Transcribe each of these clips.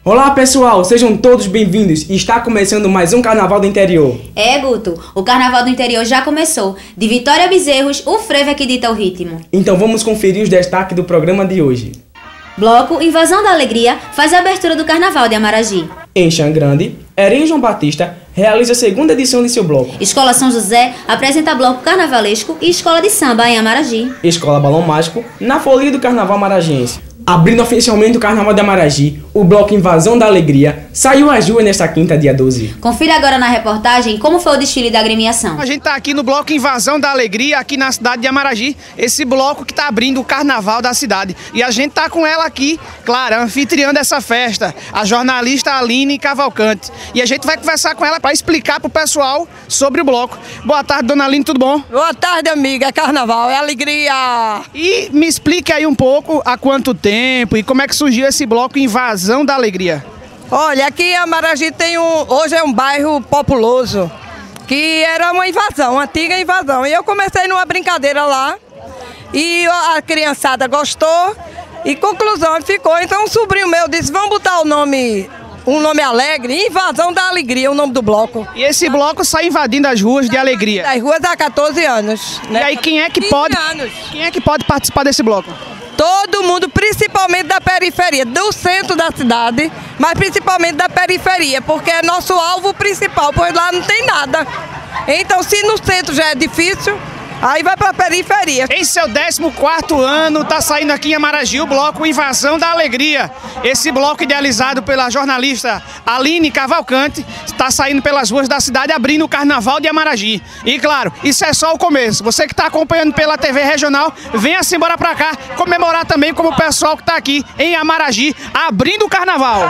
Olá pessoal, sejam todos bem-vindos. Está começando mais um Carnaval do Interior. É, Guto, o Carnaval do Interior já começou. De Vitória a Bezerros, o frevo é que dita o ritmo. Então vamos conferir os destaques do programa de hoje. Bloco Invasão da Alegria faz a abertura do Carnaval de Amaragi. Em Xangrande, Herém João Batista realiza a segunda edição de seu bloco. Escola São José apresenta bloco carnavalesco e escola de samba em Amaragi. Escola Balão Mágico na folia do Carnaval Maragiense. Abrindo oficialmente o Carnaval de Amaragi, o bloco Invasão da Alegria saiu às ruas nesta quinta, dia 12. Confira agora na reportagem como foi o desfile da agremiação. A gente está aqui no bloco Invasão da Alegria, aqui na cidade de Amaragi, esse bloco que está abrindo o Carnaval da cidade. E a gente está com ela aqui, claro, anfitriã dessa festa, a jornalista Aline Cavalcante. E a gente vai conversar com ela para explicar para o pessoal sobre o bloco. Boa tarde, dona Aline, tudo bom? Boa tarde, amiga. É carnaval, é alegria. E me explique aí um pouco há quanto tempo e como é que surgiu esse bloco Invasão da Alegria. Olha, aqui em Amaragi hoje é um bairro populoso, que era uma invasão, uma antiga invasão. E eu comecei numa brincadeira lá, e a criançada gostou, e conclusão, ficou. Então um sobrinho meu disse, vamos botar um nome alegre, Invasão da Alegria, o nome do bloco. E esse bloco sai invadindo as ruas de alegria? As ruas há 14 anos. Né? E aí quem é que pode participar desse bloco? Todo mundo, principalmente da periferia, do centro da cidade, mas principalmente da periferia, porque é nosso alvo principal, pois lá não tem nada. Então, se no centro já é difícil, aí vai para a periferia. Em seu 14º ano, está saindo aqui em Amaragi o bloco Invasão da Alegria. Esse bloco idealizado pela jornalista Aline Cavalcante está saindo pelas ruas da cidade, abrindo o Carnaval de Amaragi. E claro, isso é só o começo. Você que está acompanhando pela TV regional, venha-se embora para cá, comemorar também como o pessoal que está aqui em Amaragi, abrindo o Carnaval.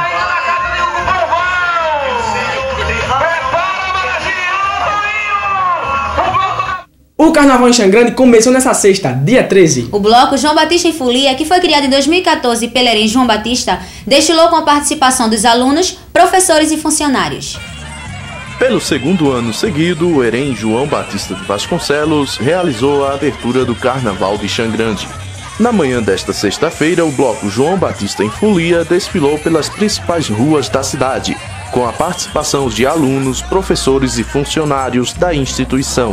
O Carnaval em Xangrande começou nessa sexta, dia 13. O bloco João Batista em Folia, que foi criado em 2014 pelo Herém João Batista, desfilou com a participação dos alunos, professores e funcionários. Pelo segundo ano seguido, o Herém João Batista de Vasconcelos realizou a abertura do Carnaval de Xangrande. Na manhã desta sexta-feira, o bloco João Batista em Folia desfilou pelas principais ruas da cidade, com a participação de alunos, professores e funcionários da instituição.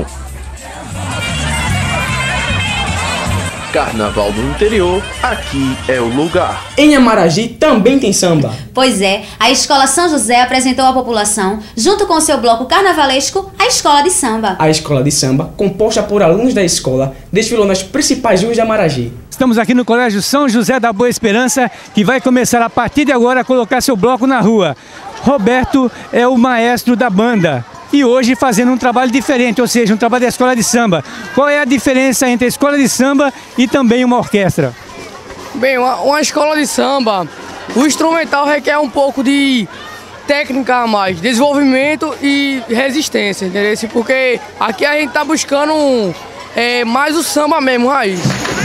Carnaval do Interior, aqui é o lugar. Em Amaragi também tem samba. Pois é, a Escola São José apresentou à população, junto com o seu bloco carnavalesco, a Escola de Samba. A Escola de Samba, composta por alunos da escola, desfilou nas principais ruas de Amaragi. Estamos aqui no Colégio São José da Boa Esperança, que vai começar a partir de agora a colocar seu bloco na rua. Roberto é o maestro da banda. E hoje fazendo um trabalho diferente, ou seja, um trabalho da escola de samba. Qual é a diferença entre a escola de samba e também uma orquestra? Bem, uma escola de samba, o instrumental requer um pouco de técnica a mais, desenvolvimento e resistência, entendeu? Porque aqui a gente está buscando mais o samba mesmo, raiz.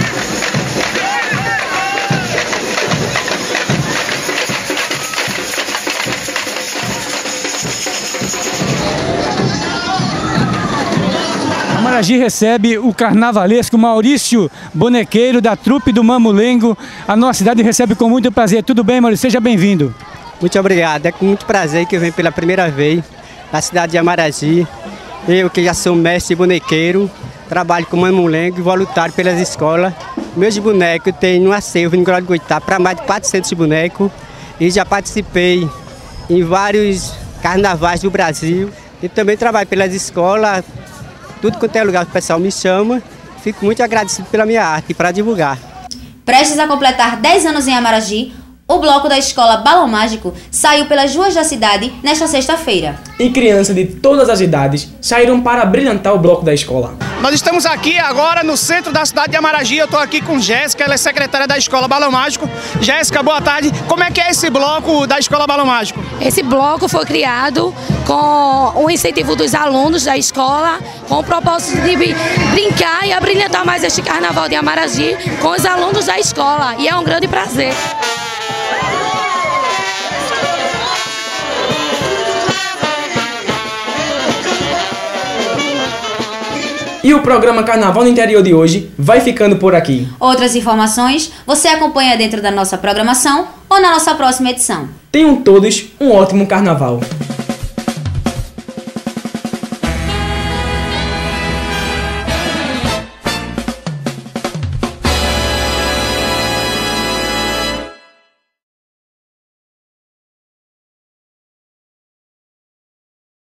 Amaragi recebe o carnavalesco Maurício Bonequeiro, da trupe do Mamulengo. A nossa cidade recebe com muito prazer. Tudo bem, Maurício? Seja bem-vindo. Muito obrigado. É com muito prazer que eu venho pela primeira vez na cidade de Amaragi. Eu que já sou mestre bonequeiro, trabalho com Mamulengo e voluntário pelas escolas. Meus bonecos tem no acervo em Grau de Goitá para mais de 400 bonecos. E já participei em vários carnavais do Brasil. E também trabalho pelas escolas. Tudo quanto é lugar que o pessoal me chama, fico muito agradecido pela minha arte para divulgar. Prestes a completar 10 anos em Amaragi, o bloco da escola Balão Mágico saiu pelas ruas da cidade nesta sexta-feira. E crianças de todas as idades saíram para brilhantar o bloco da escola. Nós estamos aqui agora no centro da cidade de Amaragi. Eu estou aqui com Jéssica, ela é secretária da Escola Balão Mágico. Jéssica, boa tarde. Como é que é esse bloco da Escola Balão Mágico? Esse bloco foi criado com o incentivo dos alunos da escola, com o propósito de brincar e abrilhantar mais este Carnaval de Amaragi com os alunos da escola. E é um grande prazer. E o programa Carnaval no Interior de hoje vai ficando por aqui. Outras informações você acompanha dentro da nossa programação ou na nossa próxima edição. Tenham todos um ótimo carnaval.